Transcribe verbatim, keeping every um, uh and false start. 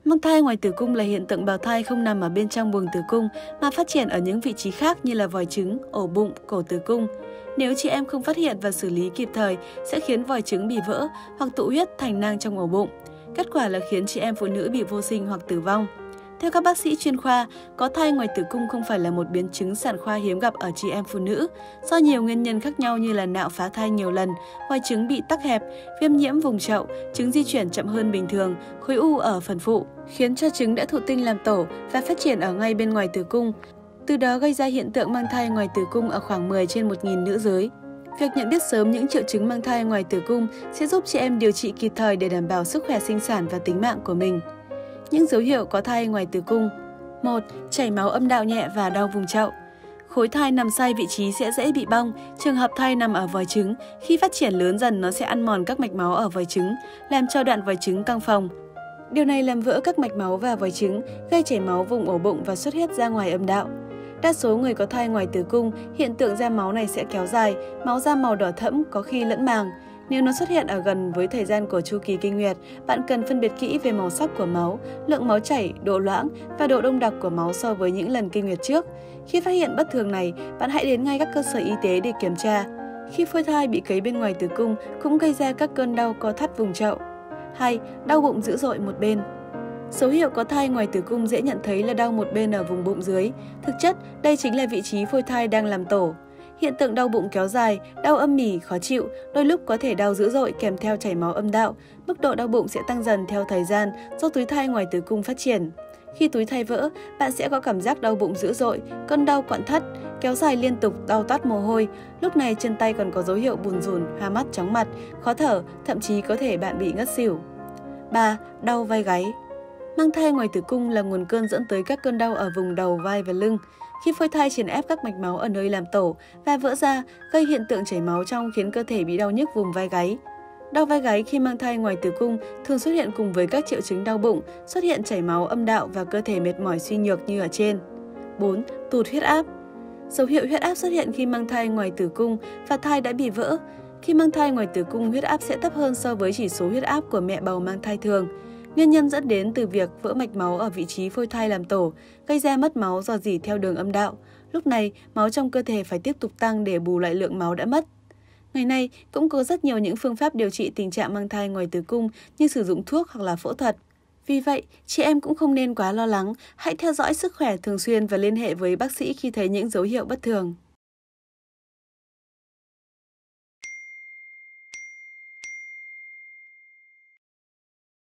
Mang thai ngoài tử cung là hiện tượng bào thai không nằm ở bên trong buồng tử cung mà phát triển ở những vị trí khác như là vòi trứng, ổ bụng, cổ tử cung. Nếu chị em không phát hiện và xử lý kịp thời sẽ khiến vòi trứng bị vỡ hoặc tụ huyết thành nang trong ổ bụng. Kết quả là khiến chị em phụ nữ bị vô sinh hoặc tử vong. Theo các bác sĩ chuyên khoa, có thai ngoài tử cung không phải là một biến chứng sản khoa hiếm gặp ở chị em phụ nữ. Do nhiều nguyên nhân khác nhau như là nạo phá thai nhiều lần, vòi trứng bị tắc hẹp, viêm nhiễm vùng chậu, trứng di chuyển chậm hơn bình thường, khối u ở phần phụ, khiến cho trứng đã thụ tinh làm tổ và phát triển ở ngay bên ngoài tử cung. Từ đó gây ra hiện tượng mang thai ngoài tử cung ở khoảng mười trên một nghìn nữ giới. Việc nhận biết sớm những triệu chứng mang thai ngoài tử cung sẽ giúp chị em điều trị kịp thời để đảm bảo sức khỏe sinh sản và tính mạng của mình. Những dấu hiệu có thai ngoài tử cung. một. Chảy máu âm đạo nhẹ và đau vùng chậu. Khối thai nằm sai vị trí sẽ dễ bị bong. Trường hợp thai nằm ở vòi trứng, khi phát triển lớn dần nó sẽ ăn mòn các mạch máu ở vòi trứng, làm cho đoạn vòi trứng căng phồng. Điều này làm vỡ các mạch máu và vòi trứng, gây chảy máu vùng ổ bụng và xuất huyết ra ngoài âm đạo. Đa số người có thai ngoài tử cung, hiện tượng ra máu này sẽ kéo dài, máu ra màu đỏ thẫm có khi lẫn màng. Nếu nó xuất hiện ở gần với thời gian của chu kỳ kinh nguyệt, bạn cần phân biệt kỹ về màu sắc của máu, lượng máu chảy, độ loãng và độ đông đặc của máu so với những lần kinh nguyệt trước. Khi phát hiện bất thường này, bạn hãy đến ngay các cơ sở y tế để kiểm tra. Khi phôi thai bị cấy bên ngoài tử cung cũng gây ra các cơn đau co thắt vùng chậu. hai. Đau bụng dữ dội một bên. Dấu hiệu có thai ngoài tử cung dễ nhận thấy là đau một bên ở vùng bụng dưới. Thực chất, đây chính là vị trí phôi thai đang làm tổ. Hiện tượng đau bụng kéo dài, đau âm ỉ, khó chịu, đôi lúc có thể đau dữ dội kèm theo chảy máu âm đạo. Mức độ đau bụng sẽ tăng dần theo thời gian do túi thai ngoài tử cung phát triển. Khi túi thai vỡ, bạn sẽ có cảm giác đau bụng dữ dội, cơn đau quặn thắt, kéo dài liên tục, đau toát mồ hôi. Lúc này chân tay còn có dấu hiệu buồn rùn, hoa mắt, chóng mặt, khó thở, thậm chí có thể bạn bị ngất xỉu. ba. Đau vai gáy. Mang thai ngoài tử cung là nguồn cơn dẫn tới các cơn đau ở vùng đầu, vai và lưng. Khi phôi thai chèn ép các mạch máu ở nơi làm tổ và vỡ ra, gây hiện tượng chảy máu trong khiến cơ thể bị đau nhức vùng vai gáy. Đau vai gáy khi mang thai ngoài tử cung thường xuất hiện cùng với các triệu chứng đau bụng, xuất hiện chảy máu âm đạo và cơ thể mệt mỏi suy nhược như ở trên. bốn. Tụt huyết áp. Dấu hiệu huyết áp xuất hiện khi mang thai ngoài tử cung và thai đã bị vỡ. Khi mang thai ngoài tử cung, huyết áp sẽ thấp hơn so với chỉ số huyết áp của mẹ bầu mang thai thường. Nguyên nhân dẫn đến từ việc vỡ mạch máu ở vị trí phôi thai làm tổ, gây ra mất máu rò rỉ theo đường âm đạo. Lúc này, máu trong cơ thể phải tiếp tục tăng để bù lại lượng máu đã mất. Ngày nay, cũng có rất nhiều những phương pháp điều trị tình trạng mang thai ngoài tử cung như sử dụng thuốc hoặc là phẫu thuật. Vì vậy, chị em cũng không nên quá lo lắng, hãy theo dõi sức khỏe thường xuyên và liên hệ với bác sĩ khi thấy những dấu hiệu bất thường.